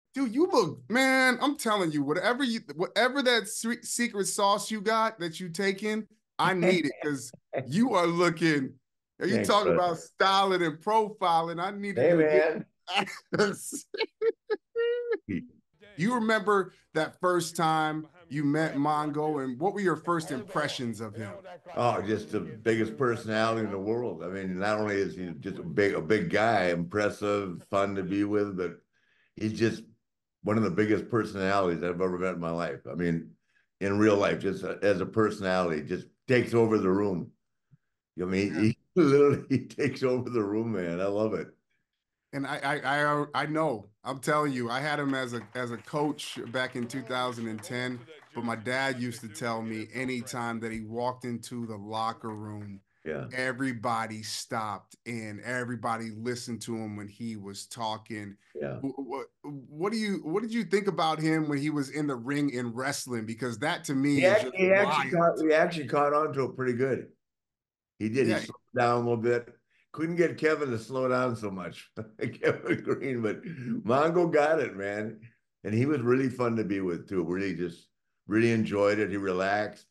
Dude, you look, man, I'm telling you, whatever that secret sauce you got that you taking, I need it because you are looking, you Thanks, talking brother. about styling and profiling. I needed Hey, to get. man. You remember that first time you met Mongo, and what were your first impressions of him? Oh, just the biggest personality in the world. I mean, not only is he just a big guy, impressive, fun to be with, but he's just one of the biggest personalities I've ever met in my life. I mean, in real life, just as a personality, just takes over the room. I mean, Yeah. he literally takes over the room, man. I love it. And I know. I'm telling you, I had him as a coach back in 2010. But my dad used to tell me anytime that he walked into the locker room, Yeah. everybody stopped and everybody listened to him when he was talking. Yeah. What did you think about him when he was in the ring in wrestling? Because that to me is just wild. He actually caught on to it pretty good. He did. He Yeah, slowed down a little bit. Couldn't get Kevin to slow down so much, Kevin Green, but Mongo got it, man. And he was really fun to be with too. Really enjoyed it. He relaxed.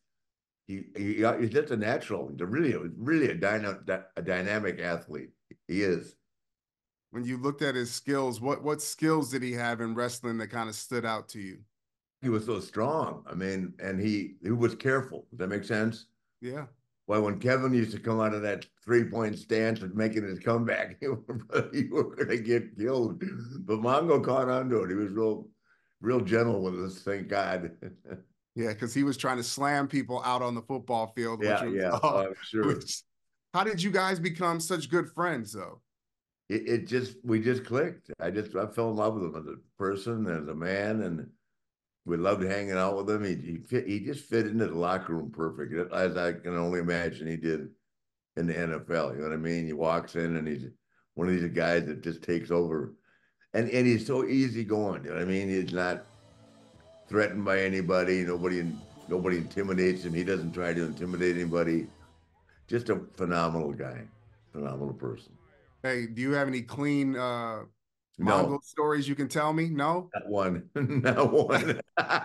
He's just a natural. Really a dynamic athlete. He is. when you looked at his skills, what skills did he have in wrestling that kind of stood out to you? He was so strong. I mean, and he was careful. Does that make sense? Yeah. Well, when Kevin used to come out of that 3-point stance and making his comeback, you were going to get killed. But Mongo caught on to it. He was real gentle with us, thank God. Yeah, because he was trying to slam people out on the football field, which Yeah, was yeah, I'm sure. which how did you guys become such good friends though? It just we just clicked. I fell in love with him as a person, as a man, and we loved hanging out with him. He just fit into the locker room perfect, as I can only imagine he did in the NFL. You know what I mean? He walks in and he's one of these guys that just takes over. And he's so easygoing. You know what I mean? He's not threatened by anybody. Nobody intimidates him. He doesn't try to intimidate anybody. Just a phenomenal guy, phenomenal person. Hey, do you have any clean No, Mongo stories you can tell me? No? not one, not one.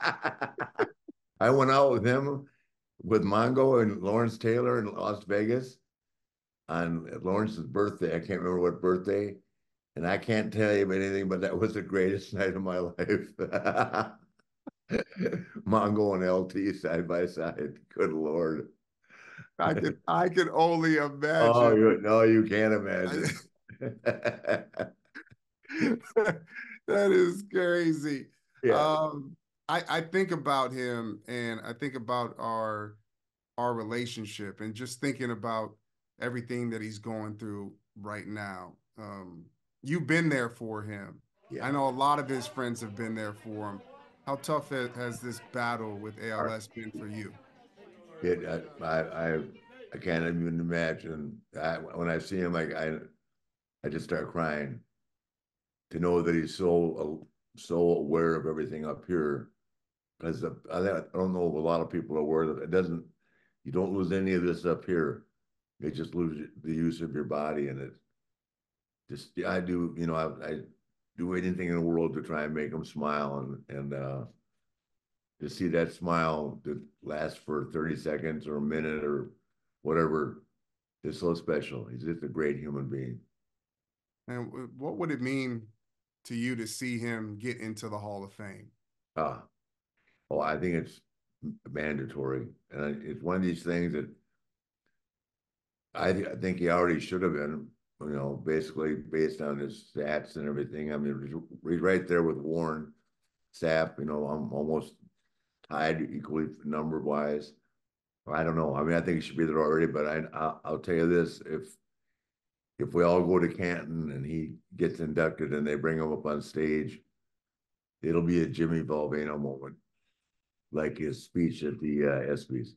I went out with him with Mongo and Lawrence Taylor in Las Vegas on Lawrence's birthday. I can't remember what birthday, and I can't tell you anything, but that was the greatest night of my life. Mongo and LT side by side. Good Lord. I could only Oh, imagine. you can't imagine. That is crazy. Yeah. I think about him and I think about our relationship and just thinking about everything that he's going through right now. You've been there for him. I Yeah. know a lot of his friends have been there for him. How tough has this battle with ALS been for you? It, I can't even imagine. When I see him, I just start crying to know that he's so aware of everything up here. Because I don't know if a lot of people are aware that you don't lose any of this up here. You just lose the use of your body, and it just yeah, I do. I do anything in the world to try and make him smile, and to see that smile that lasts for 30 seconds or a minute or whatever is so special. He's just a great human being. And what would it mean to you to see him get into the Hall of Fame? Ah, oh, I think it's mandatory, and it's one of these things that I think he already should have been. Basically based on his stats and everything. I mean, he's right there with Warren Sapp. I'm almost tied equally number wise. I don't know. I mean, I think he should be there already, but I'll tell you this: if we all go to Canton and he gets inducted and they bring him up on stage, it'll be a Jimmy Valvano moment, like his speech at the ESPYS.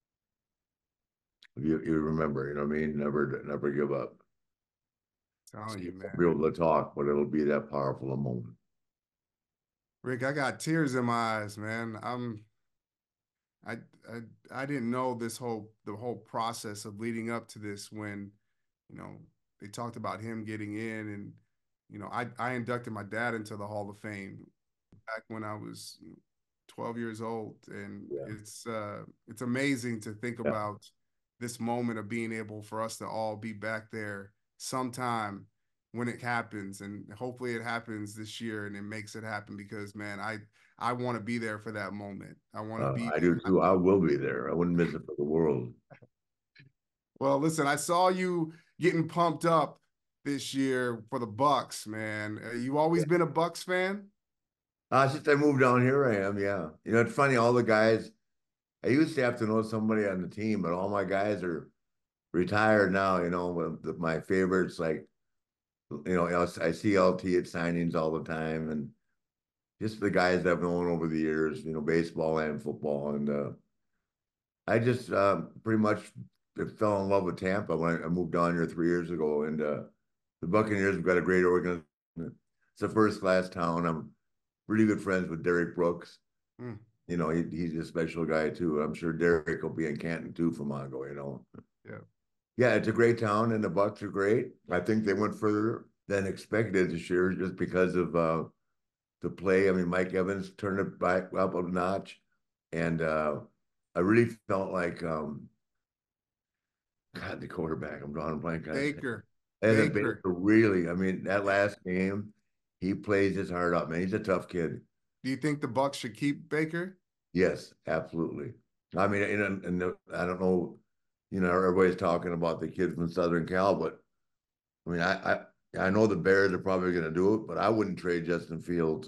If you remember, you know what I mean? Never give up. So Telling you you, won't be man. able to talk, but it'll be that powerful a moment. Rick, I got tears in my eyes, man. I I I didn't know the whole process of leading up to this when, you know, they talked about him getting in and I inducted my dad into the Hall of Fame back when I was 12 years old, and Yeah. it's amazing to think Yeah. about this moment of being able for us to all be back there sometime when it happens, and hopefully it happens this year and it makes it happen because man, I want to be there for that moment. I want to be I there. do too. I will be there. I wouldn't miss it for the world. Well, listen, I saw you getting pumped up this year for the Bucks, man. You always Yeah. been a Bucks fan? Since I moved down here, I am. Yeah. It's funny. All the guys, I used to have to know somebody on the team, but all my guys are retired now. My favorites, like, I see LT at signings all the time, and just the guys that I've known over the years, baseball and football. And I just pretty much fell in love with Tampa when I moved down here 3 years ago. And the Buccaneers have got a great organization. It's a first class town. I'm really good friends with Derek Brooks. Mm, He's a special guy too. I'm sure Derek will be in Canton too for Mongo. yeah. Yeah, it's a great town and the Bucks are great. I think they went further than expected this year just because of the play. I mean, Mike Evans turned it back up a notch. And I really felt like God, the quarterback, I'm drawing a blank on his name. Baker. And the Baker Baker. really, I mean, that last game, he plays his heart out, man. He's a tough kid. Do you think the Bucks should keep Baker? Yes, absolutely. I mean, I don't know, everybody's talking about the kid from Southern Cal, but I mean, I know the Bears are probably going to do it, but I wouldn't trade Justin Fields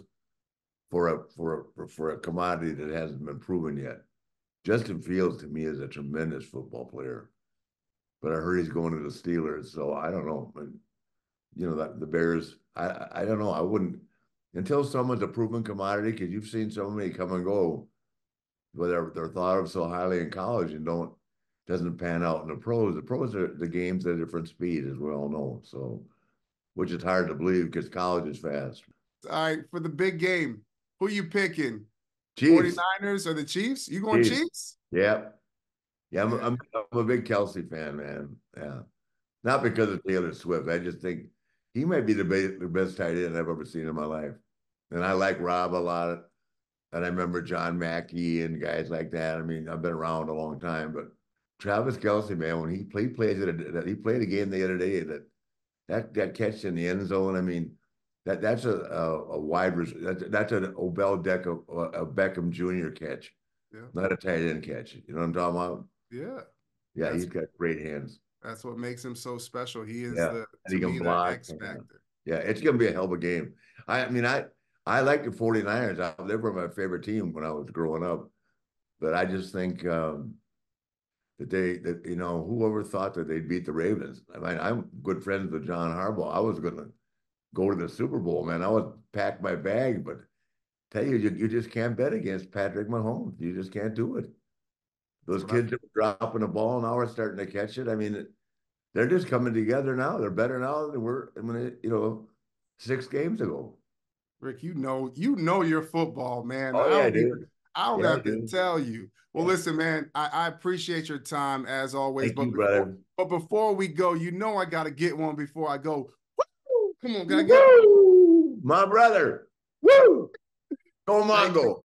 for a commodity that hasn't been proven yet. Justin Fields to me is a tremendous football player, but I heard he's going to the Steelers, so I don't know. But that the Bears, I don't know. I wouldn't until someone's a proven commodity because you've seen so many come and go, but they're thought of so highly in college and don't doesn't pan out in the pros. The pros are the games at a different speed, as we all know. So, which is hard to believe because college is fast. All right, for the big game, who you picking? Chiefs, 49ers or the Chiefs? You going Chiefs. Chiefs? Yeah, yeah. I'm, Yeah. I'm I'm a big Kelsey fan, man. Yeah, not because of Taylor Swift. I just think he might be the best tight end I've ever seen in my life. And I like Rob a lot. And I remember John Mackey and guys like that. I mean, I've been around a long time, but Travis Kelsey, man, when he played a game the other day that catch in the end zone. I mean, that's a wide that's an Odell Beckham Jr. catch, Yeah. not a tight end catch. You know what I'm talking about? Yeah. Yeah, That's he's got great hands. that's what makes him so special. He is Yeah, the and to he can me the block. X Yeah, factor. yeah, it's gonna be a hell of a game. I mean, I like the 49ers. They were my favorite team when I was growing up. But I just think whoever thought that they'd beat the Ravens. I mean, I'm good friends with John Harbaugh. I was going to go to the Super Bowl, man. I was packed my bag, but tell you just can't bet against Patrick Mahomes. You just can't do it. That's Those what I kids are dropping the ball now are starting to catch it. I mean, they're just coming together now. They're better now than they were, 6 games ago. Rick, you know your football, man. Oh yeah, dude. I don't Yeah, have to dude. tell you. Well, Yeah. listen, man, I appreciate your time as always. Thank you, brother. But before we go, I gotta get one before I go. Woo! Come on, can I get Woo! My brother. Woo! Go thank you. Mongo.